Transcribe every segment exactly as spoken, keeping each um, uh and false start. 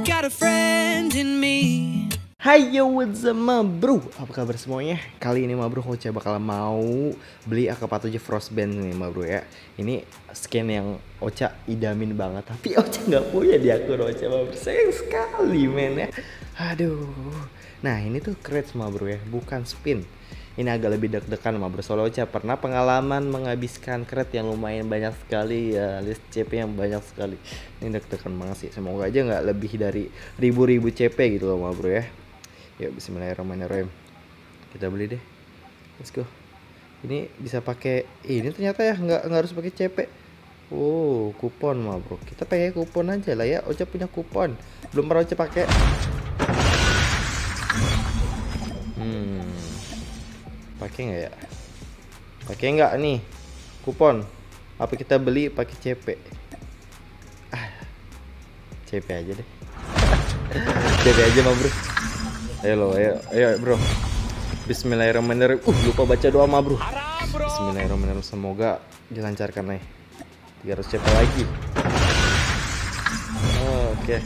got a friend in me. Hai yo, what's up ma bro? Apa kabar semuanya? Kali ini ma bro Ocha bakal mau beli A K empat tujuh Frostband nih ma bro ya. Ini skin yang Ocha idamin banget, tapi Ocha nggak punya di akun Ocha ma bro. Sayang sekali men ya. Aduh. Nah ini tuh crate ma bro ya, bukan spin. Ini agak lebih deg-degan ma bro. Soalnya Ocha pernah pengalaman menghabiskan crate yang lumayan banyak sekali ya, list C P yang banyak sekali. Ini deg-degan banget sih. Semoga aja nggak lebih dari ribu-ribu C P gitu loh ma bro ya. Yuk bismillahirrahmanirrahim. Kita beli deh. Let's go. Ini bisa pakai ini ternyata ya, nggak nggak harus pakai C P. Oh, kupon mah bro. Kita pakai kupon aja lah ya. Ocha punya kupon. Belum pernah Ocha pakai. Hmm. Pakai nggak ya? Pakai nggak nih? Kupon. Apa kita beli pakai C P? Ah. C P aja deh. C P aja mah bro. Ayo lo, ayo, ayo bro. Bismillahirrahmanirrahim. Uh, lupa baca doa ma bro. Bismillahirrahmanirrahim. Semoga dilancarkan nih. tiga ratus C P lagi. Oh, oke. Okay.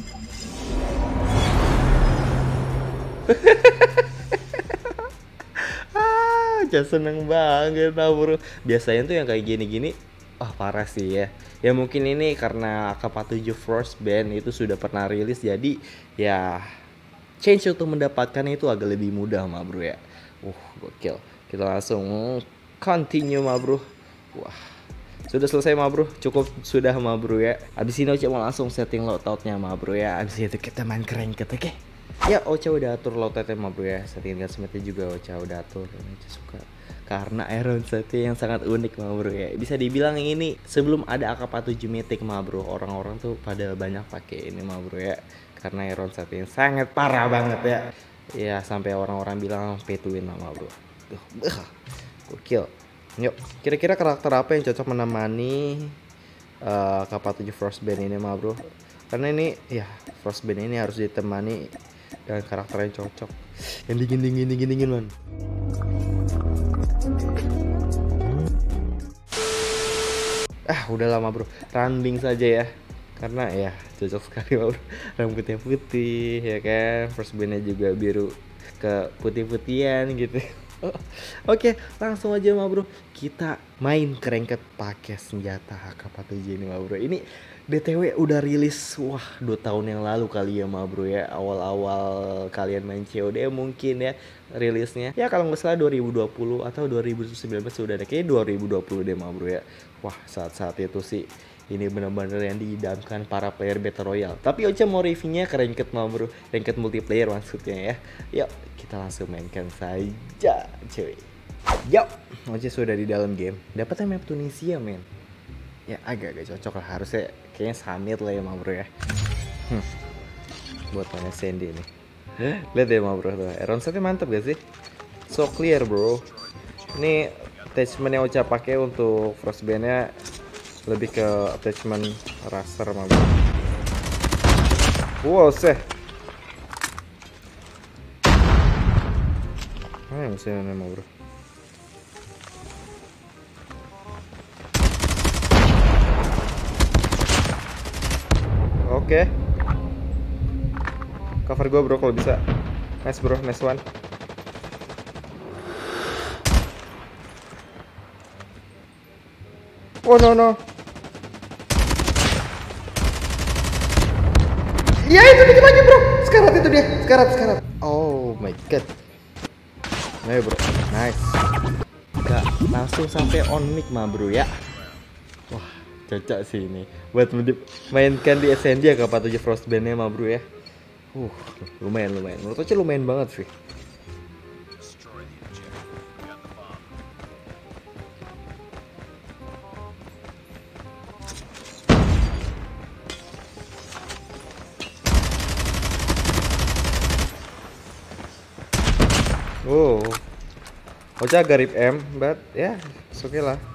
Ah, jangan seneng banget ma bro. Biasanya tuh yang kayak gini-gini, wah parah sih ya. Ya mungkin ini karena A K empat tujuh Frostband itu sudah pernah rilis, jadi ya change untuk mendapatkan itu agak lebih mudah ma bro ya. Uh, gokil. Kita langsung continue ma bro. Wah, sudah selesai ma bro. Cukup sudah ma bro ya. Abis ini Ocha mau langsung setting loadoutnya ma bro ya. Abis itu kita main ranked, oke? Okay? Ya Ocha udah atur loadoutnya ma bro ya. Setting gunsmithnya juga Ocha udah atur. Ocha suka karena iron setnya yang sangat unik ma bro ya. Bisa dibilang ini sebelum ada A K empat tujuh Mythic ma bro, orang-orang tuh pada banyak pakai ini ma bro ya. Karena iron set yang sangat parah banget ya. Ya sampai orang-orang bilang pay to win ma bro. Duh, gokil. Yuk, kira-kira karakter apa yang cocok menemani uh, A K empat tujuh Frostband ini ma bro? Karena ini ya Frostband ini harus ditemani dengan karakter yang cocok. Yang dingin-dingin dingin-dingin man. Ah, udah lama bro. Randing saja ya. Karena ya cocok sekali ma bro. Rambutnya putih ya kan. Frostbandnya juga biru ke putih-putihan gitu. Oke, langsung aja ma bro. Kita main ranked pakai senjata A K empat tujuh ini ma bro. Ini B T W udah rilis wah dua tahun yang lalu kali ya ma bro ya. Awal-awal kalian main C O D mungkin ya rilisnya. Ya kalau nggak salah dua ribu dua puluh atau dua ribu sembilan belas sudah ada. Kayaknya dua ribu dua puluh deh ma bro ya. Wah, saat-saat itu sih ini benar-benar yang diidamkan para player Battle Royale. Tapi Ocha mau reviewnya ke ranked ma bro. Ranked multiplayer maksudnya ya. Yuk kita langsung mainkan saja cuy. Yuk, Ocha sudah di dalam game. Dapatnya map Tunisia men. Ya agak-agak cocok lah, harusnya kayaknya summit lah ya ma bro ya. Hmm. Buat mana Sandy nih. Lihat ya ma bro tuh. Iron setnya mantep gak sih? So clear bro. Ini attachment yang Ocha pakai untuk Frostbandnya lebih ke attachment raster ma bro. Wow seh. Ah, mesinnya ma bro. Oke. Okay. Cover gue bro kalau bisa. Nice bro, nice one. Oh no no. Ya itu dikit lagi bro. Sekarat itu dia. Sekarat, sekarat. Oh my god. Nah bro, nice. Gak langsung sampai on mic mah bro ya. Wah cocok sih ini buat mainkan di S N D A K empat tujuh Frostbandnya mah bro ya. Uh lumayan lumayan. Menurut aja lumayan banget sih. Oh, Ocha garip M, but ya, yeah, oke okay lah.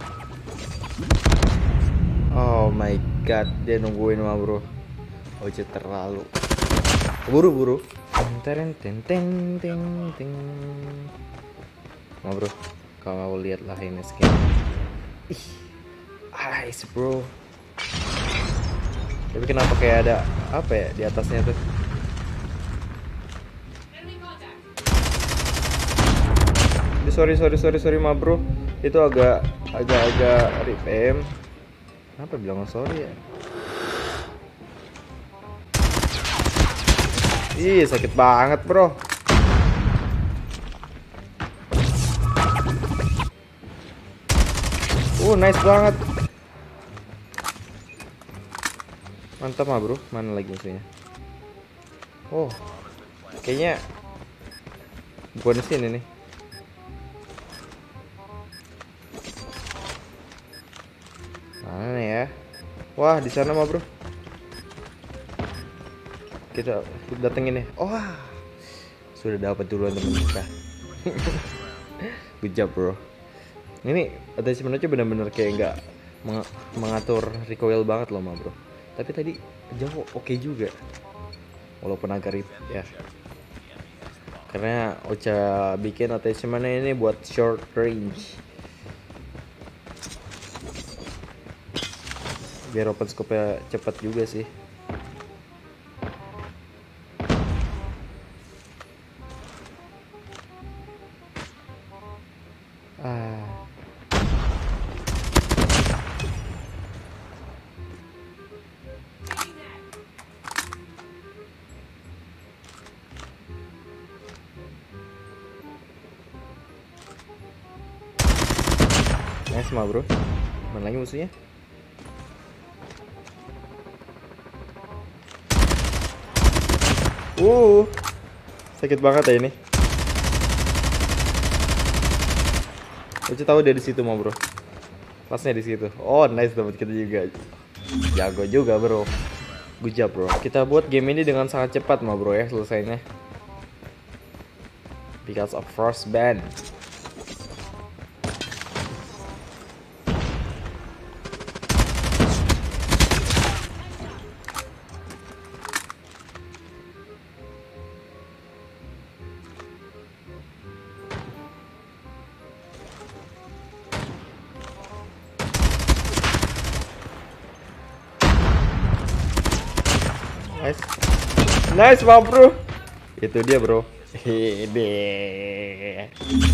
Oh my god, dia nungguin mah bro. Ocha terlalu buru-buru. Teng teng teng teng teng. Mah bro, kalau lihatlah ini skin. Ih, nice bro. Tapi kenapa kayak ada apa ya di atasnya tuh? Sorry sorry sorry sorry ma bro, itu agak agak agak rip em. Kenapa bilang sorry ya? Ih sakit banget bro. Uh nice banget. Mantap ma bro. Mana lagi musuhnya? Oh kayaknya bukan di sini nih. Mana ya? Wah, di sana mah, bro. Kita datengin ya. Oh, sudah dapat duluan teman kita. Good job, bro. Ini attachment aja benar-benar kayak nggak meng mengatur recoil banget loh, mah, bro. Tapi tadi jauh oke okay juga. Walaupun agak rip ya. Karena Ocha bikin attachmentnya ini buat short range. Biar open scope-nya cepat juga sih. Ah. Nice mah bro. Mana lagi musuhnya? Uh, sakit banget ya ini. Uci tahu dia di situ mau bro. Pasnya di situ. Oh nice, dapat kita juga. Jago juga bro. Good job bro. Kita buat game ini dengan sangat cepat mau bro ya selesainya. Because of Frostband. Nice, nice mah bro. Itu dia bro. Hehehe.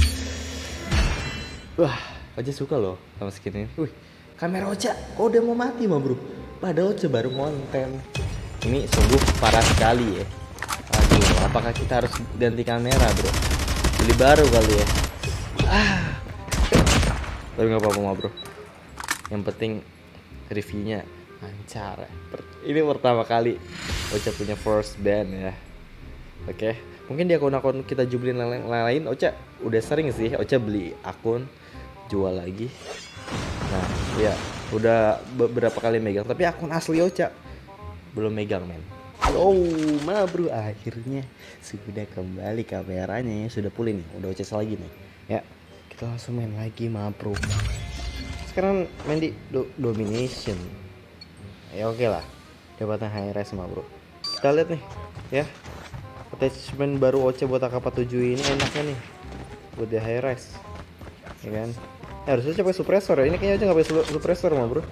Wah, Ocha suka loh sama skin ini. Wih, kamera Ocha kok udah mau mati mah bro. Padahal Ocha baru konten. Ini sungguh parah sekali ya. Aduh, apakah kita harus ganti kamera bro? Beli baru kali ya. Ah, tapi nggak apa-apa mah bro. Yang penting reviewnya lancar. Ini pertama kali Ocha punya Frostband ya. Oke, mungkin di akun-akun kita jublin lain-lain Ocha udah sering sih Ocha beli akun jual lagi. Nah ya udah beberapa kali megang, tapi akun asli Ocha belum megang men. Oh ma bro, akhirnya sudah kembali kameranya ya, sudah pulih nih, udah Ocha lagi nih ya. Kita langsung main lagi ma bro. Sekarang main di do domination ya. Oke lah, dapatnya high res mah bro. Kita lihat nih ya, attachment baru Ocha buat A K empat puluh tujuh ini enaknya nih buat di high res ya kan. Ya, harusnya pakai suppressor ya, ini kayaknya aja nggak pakai suppressor mah bro.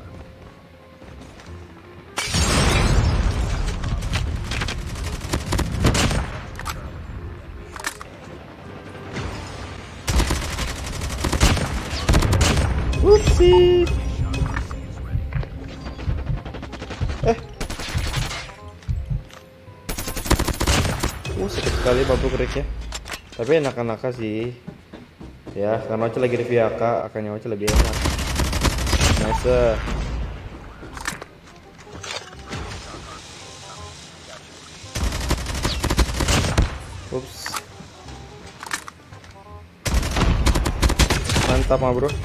Whoopsie. Eh Uh, sakit sekali babuk ya. Tapi enak-enak sih. Ya, karena Ocha lagi review A K, A K-nya Ocha lebih enak. Nice. Ups. Mantap mah bro.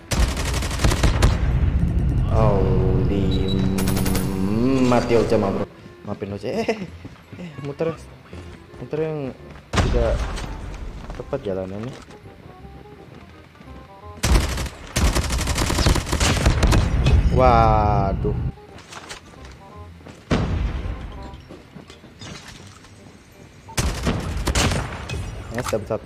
Oh, di mati Ocha mah bro. Maafin Ocha. Eh, eh, muter. Muter yang tidak tepat jalanannya. Waduh. Nice, dapat satu.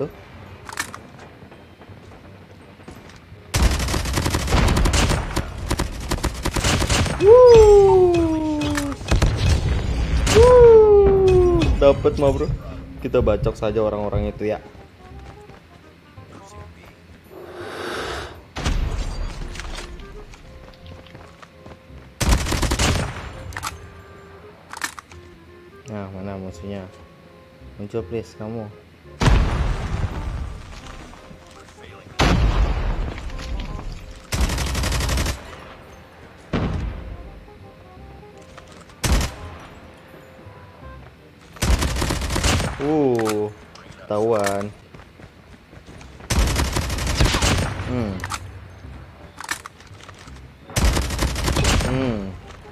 Wuh. Dapet mah bro. Kita bacok saja orang-orang itu ya. Nah, mana musuhnya? Muncul please kamu. Uh, ketahuan. Hmm. Hmm.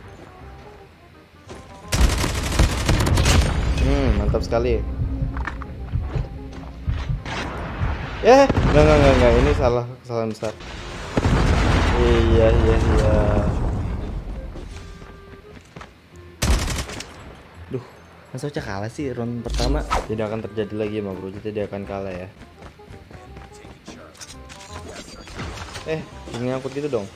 Hmm, mantap sekali. Eh, enggak enggak enggak, enggak. Ini salah, kesalahan besar. Iya, iya, iya. Duh, masa Ocha kalah sih round pertama? Tidak akan terjadi lagi mah bro, jadi dia akan kalah ya. Eh, ini ngangkut gitu dong.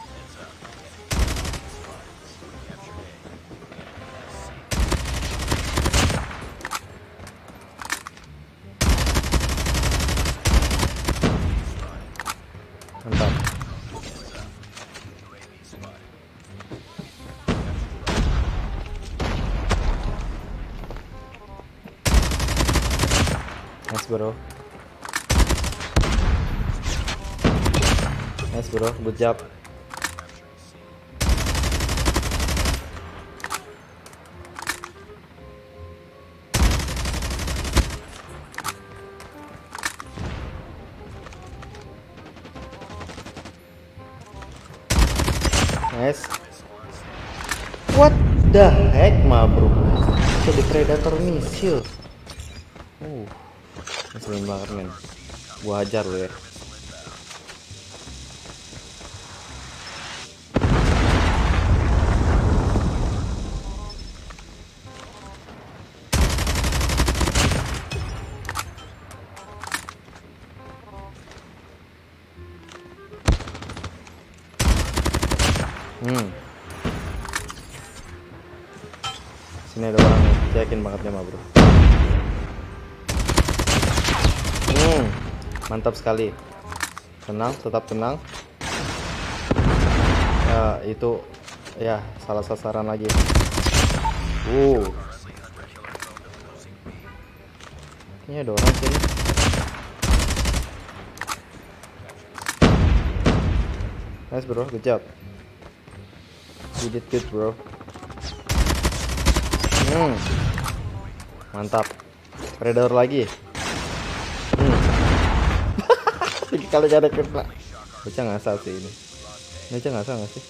Mantap. Nice bro. Nice bro, good job. Nice. What the heck mah bro? Jadi predator misil. Uh, ngeselin banget men. Gua hajar lo ya. Hmm. Sini ada orang, saya yakin banget ya mah bro. Hmm, mantap sekali. Tenang, tetap tenang. Ya, itu ya salah sasaran lagi. Uh, ini ada orang sini. Nice bro, good job. You did good bro. Hmm, mantap. Predator lagi. Hmm. Kalau ada kena. Bocah ngasal sih ini. Bocah ngasal nggak sih?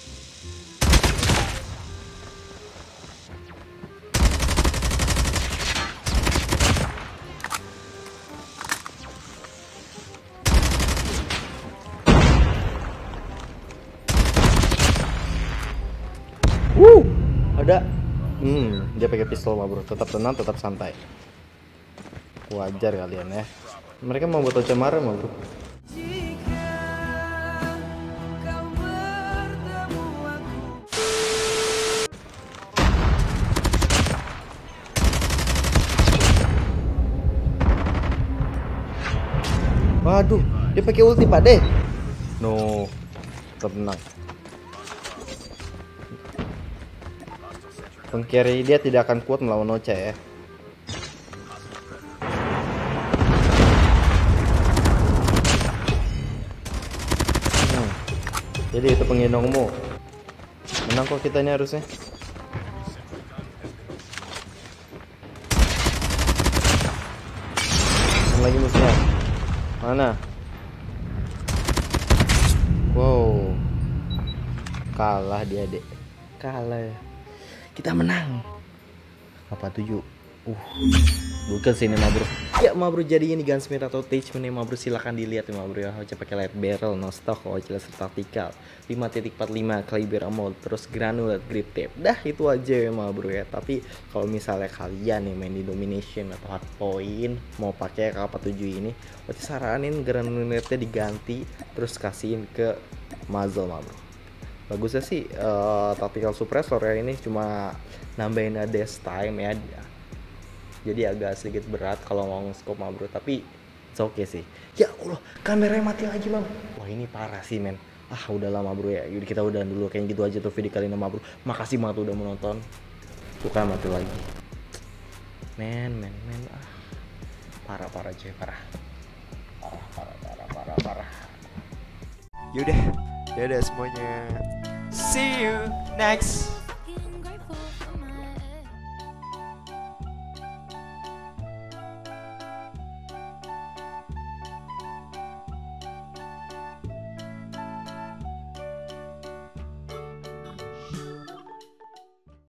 Wuh, ada. Hmm, dia pakai pistol mah bro. Tetap tenang, tetap santai. Wajar kalian ya. Mereka mau buat Ocha marah mah bro. Waduh, dia pakai ulti Pak deh. No, tetap tenang. Pengcarry dia tidak akan kuat melawan Ocha ya. Hmm. Jadi itu penggendongmu. Menang kok kita ini harusnya. Mana lagi musuhnya? Mana? Wow. Kalah dia, Dek. Kalah ya. Kita menang. Apa tujuh? Uh. Bukan sini mah bro. Ya mah bro, jadi ini gunsmith atau attachment mah bro, silahkan dilihat ya mah bro ya. Ocha pakai light barrel, no stock, Ocha laser tactical, lima titik empat lima caliber ammo, terus granulate grip tape. Dah itu aja ya mah bro ya. Tapi kalau misalnya kalian nih main di domination atau hardpoint mau pakai K empat puluh tujuh ini, Ocha saranin granulate-nya diganti terus kasihin ke muzzle mah bro. Bagusnya sih uh, tactical suppressor ya, ini cuma nambahin dash time ya. jadi agak sedikit berat kalau mau nge-scope mah bro, tapi it's okay sih. Ya Allah, kameranya mati lagi mam. Wah ini parah sih men. Ah udah lama bro ya, jadi kita udah dulu kayak gitu aja tuh video kali ini bro. Makasih banget udah menonton. Tuh kan mati lagi. Men men men ah. Parah parah cuy, parah. Parah parah parah parah parah. Yaudah, dadah semuanya. See you next